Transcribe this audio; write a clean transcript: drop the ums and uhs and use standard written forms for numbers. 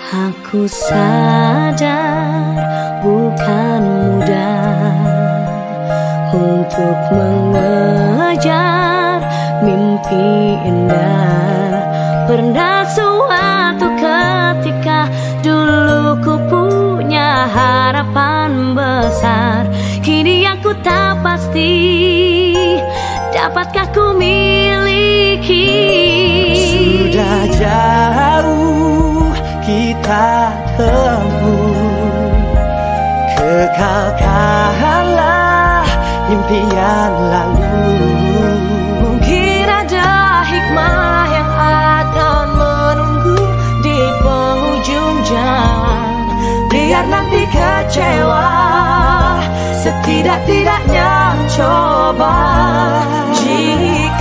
Aku sadar bukan mudah untuk mengejar mimpi indah. Pernah suatu ketika dulu ku punya harapan besar. Kini aku tak pasti dapatkah ku miliki. Sudah jauh kita tempuh, kekalkanlah impian lalu. Mungkin ada hikmah yang akan menunggu di penghujung jalan. Biar nanti kecewa, setidak-tidaknya coba. Jika